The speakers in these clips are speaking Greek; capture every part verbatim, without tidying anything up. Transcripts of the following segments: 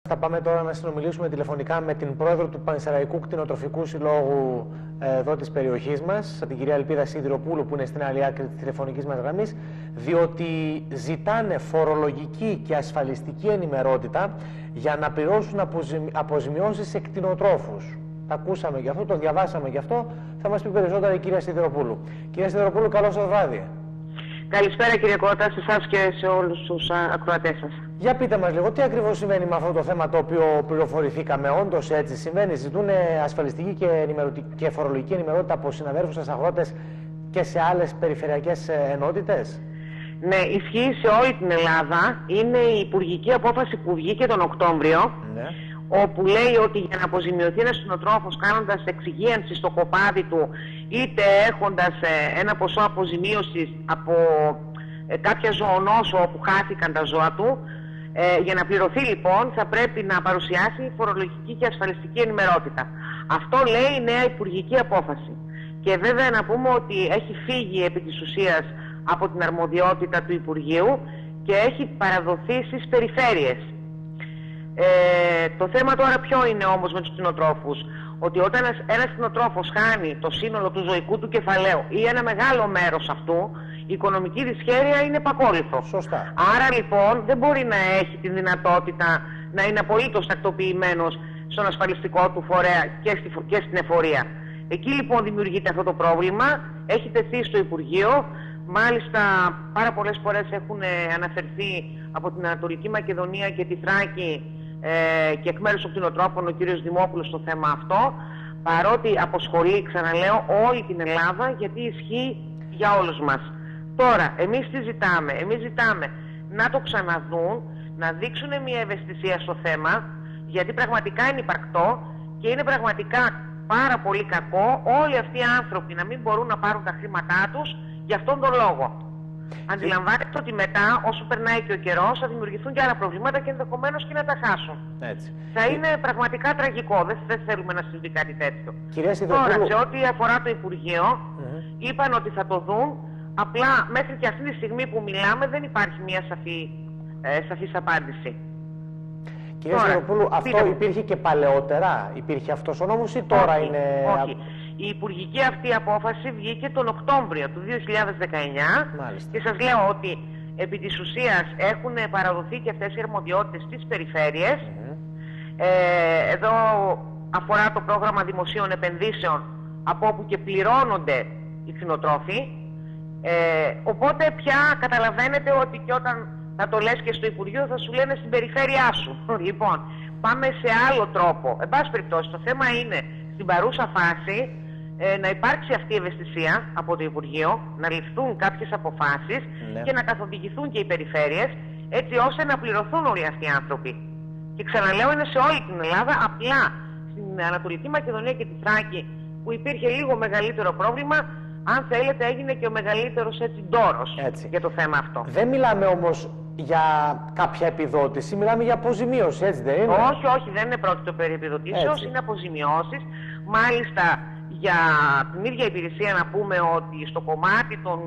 Θα πάμε τώρα να συνομιλήσουμε τηλεφωνικά με την πρόεδρο του Πανσεραϊκού Κτηνοτροφικού Συλλόγου εδώ της περιοχής μας, την κυρία Ελπίδα Σιδηροπούλου, που είναι στην άλλη άκρη της τηλεφωνικής μας γραμμής, διότι ζητάνε φορολογική και ασφαλιστική ενημερότητα για να πληρώσουν αποζημιώσεις σε κτηνοτρόφους. Τα ακούσαμε γι' αυτό, το διαβάσαμε γι' αυτό. Θα μας πει περισσότερα η κυρία Σιδηροπούλου. Κυρία Σιδηροπούλου, καλό σας βράδυ. Καλησπέρα κύριε Κώτα, σε εσάς και σε όλους τους ακροατές σας. Για πείτε μας λίγο, τι ακριβώς συμβαίνει με αυτό το θέμα το οποίο πληροφορηθήκαμε? Όντως έτσι συμβαίνει? Ζητούν ασφαλιστική και, και φορολογική ενημερότητα από συναδέλφους σας αγρότες και σε άλλες περιφερειακές ενότητες? Ναι, ισχύει σε όλη την Ελλάδα. Είναι η υπουργική απόφαση που βγήκε τον Οκτώβριο, ναι, όπου λέει ότι για να αποζημιωθεί ένας κτηνοτρόφος κάνοντας εξυγίανση στο κοπάδι του, είτε έχοντας ε, ένα ποσό αποζημίωσης από ε, κάποια ζωονόσο όπου χάθηκαν τα ζώα του, ε, για να πληρωθεί λοιπόν θα πρέπει να παρουσιάσει φορολογική και ασφαλιστική ενημερότητα. Αυτό λέει η νέα υπουργική απόφαση. Και βέβαια να πούμε ότι έχει φύγει επί της ουσίας από την αρμοδιότητα του Υπουργείου και έχει παραδοθεί στις περιφέρειες. Ε, το θέμα τώρα ποιο είναι όμως με τους κτηνοτρόφους? Ότι όταν ένας, ένας κτηνοτρόφος χάνει το σύνολο του ζωικού του κεφαλαίου ή ένα μεγάλο μέρος αυτού, η οικονομική δυσχέρεια είναι επακόλουθο. Σωστά. Άρα λοιπόν δεν μπορεί να έχει τη δυνατότητα να είναι απολύτως τακτοποιημένος στον ασφαλιστικό του φορέα και, στη, και στην εφορία. Εκεί λοιπόν δημιουργείται αυτό το πρόβλημα, έχει τεθεί στο Υπουργείο. Μάλιστα πάρα πολλές φορές έχουν αναφερθεί από την Ανατολική Μακεδονία και τη Θράκη ε, και εκ μέρους των κτηνοτρόφων ο κύριος Δημόπουλος στο θέμα αυτό, παρότι αποσχολεί, ξαναλέω, όλη την Ελλάδα, γιατί ισχύει για όλους μας. Τώρα, εμείς τι ζητάμε? Εμείς ζητάμε να το ξαναδούν, να δείξουν μια ευαισθησία στο θέμα, γιατί πραγματικά είναι υπαρκτό και είναι πραγματικά πάρα πολύ κακό όλοι αυτοί οι άνθρωποι να μην μπορούν να πάρουν τα χρήματά τους για αυτόν τον λόγο. Αντιλαμβάνεστε ότι μετά, όσο περνάει και ο καιρός, θα δημιουργηθούν και άλλα προβλήματα και ενδεχομένως και να τα χάσουν. Έτσι. Θα είναι πραγματικά τραγικό. Δεν, δεν θέλουμε να συμβεί κάτι τέτοιο. Σιδηροπούλου... Τώρα, σε ό,τι αφορά το Υπουργείο, mm-hmm. είπαν ότι θα το δουν. Απλά μέχρι και αυτή τη στιγμή που μιλάμε δεν υπάρχει μια σαφή, ε, σαφής απάντηση. Κυρία Σιδηροπούλου, αυτό πείτε... υπήρχε και παλαιότερα? Υπήρχε αυτός ο νόμος ή τώρα όχι, είναι... Όχι. Η υπουργική αυτή απόφαση βγήκε τον Οκτώβριο του δύο χιλιάδες δεκαεννιά. Μάλιστα. Και σας λέω ότι επί της ουσίας έχουν παραδοθεί και αυτές οι αρμοδιότητες στις περιφέρειες. Mm-hmm. ε, εδώ αφορά το πρόγραμμα δημοσίων επενδύσεων, από όπου και πληρώνονται οι κτηνοτρόφοι. Ε, οπότε πια καταλαβαίνετε ότι και όταν θα το λες και στο Υπουργείο θα σου λένε στην περιφέρειά σου. Λοιπόν, πάμε σε άλλο τρόπο. Εν πάση περιπτώσει, το θέμα είναι στην παρούσα φάση ε, να υπάρξει αυτή η ευαισθησία από το Υπουργείο, να ληφθούν κάποιες αποφάσεις, ναι, και να καθοδηγηθούν και οι περιφέρειες, έτσι ώστε να πληρωθούν όλοι αυτοί οι άνθρωποι. Και ξαναλέω, είναι σε όλη την Ελλάδα, απλά στην Ανατολική Μακεδονία και τη Θράκη που υπήρχε λίγο μεγαλύτερο πρόβλημα. Αν θέλετε, έγινε και ο μεγαλύτερος έτσι ντόρος για το θέμα αυτό. Δεν μιλάμε όμως για κάποια επιδότηση, μιλάμε για αποζημίωση, έτσι δεν είναι? Όχι, όχι, δεν είναι πρόκειτο περί επιδοτήσεως, είναι αποζημιώσεις. Μάλιστα, για την ίδια υπηρεσία να πούμε ότι στο κομμάτι των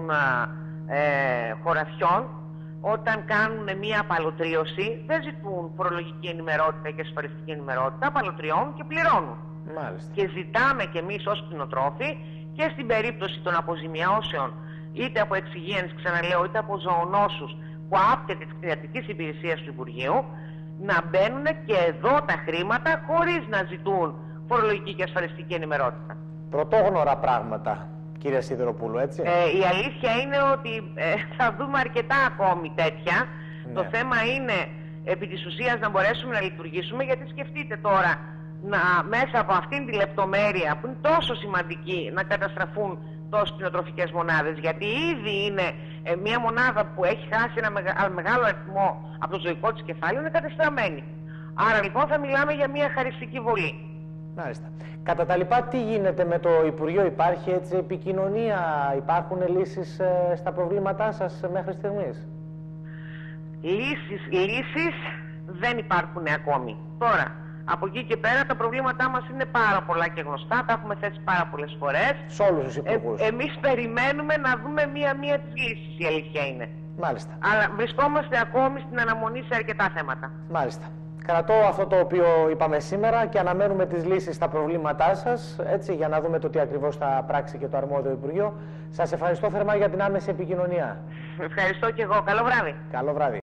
ε, χωραφιών, όταν κάνουν μία απαλωτρίωση, δεν ζητούν φορολογική ενημερότητα και ασφαλιστική ενημερότητα, απαλωτριώνουν και πληρώνουν. Μάλιστα. Και ζητάμε κι εμείς ως κτηνοτρόφοι, και στην περίπτωση των αποζημιώσεων, είτε από εξυγίανση, ξαναλέω, είτε από ζωονόσους που άπτεται της κτηνιατρικής υπηρεσίας του Υπουργείου, να μπαίνουν και εδώ τα χρήματα χωρίς να ζητούν φορολογική και ασφαλιστική ενημερότητα. Πρωτόγνωρα πράγματα, κυρία Σιδηροπούλου, έτσι. Ε, η αλήθεια είναι ότι ε, θα δούμε αρκετά ακόμη τέτοια. Ναι. Το θέμα είναι επί της ουσίας να μπορέσουμε να λειτουργήσουμε, γιατί σκεφτείτε τώρα να, μέσα από αυτήν τη λεπτομέρεια που είναι τόσο σημαντική, να καταστραφούν τόσες κτηνοτροφικές μονάδες, γιατί ήδη είναι ε, μια μονάδα που έχει χάσει ένα μεγα, μεγάλο αριθμό από το ζωικό της κεφάλαιο, είναι κατεστραμμένη. Άρα λοιπόν θα μιλάμε για μια χαριστική βολή. Μάλιστα. Κατά τα λοιπά, τι γίνεται με το Υπουργείο? Υπάρχει έτσι επικοινωνία, υπάρχουν λύσεις ε, στα προβλήματά σας μέχρι στιγμής? Λύσεις, λύσεις δεν υπάρχουν ακόμη. Τώρα, από εκεί και πέρα τα προβλήματά μας είναι πάρα πολλά και γνωστά, τα έχουμε θέσει πάρα πολλές φορές. Σε όλους τους υπουργούς. Ε, εμείς περιμένουμε να δούμε μία-μία τις λύσεις, η αλήθεια είναι. Μάλιστα. Αλλά βρισκόμαστε ακόμη στην αναμονή σε αρκετά θέματα. Μάλιστα. Κρατώ αυτό το οποίο είπαμε σήμερα και αναμένουμε τις λύσεις στα προβλήματά σας, έτσι, για να δούμε το τι ακριβώς θα πράξει και το αρμόδιο Υπουργείο. Σας ευχαριστώ θερμά για την άμεση επικοινωνία. Ευχαριστώ και εγώ. Καλό βράδυ. Καλό βράδυ.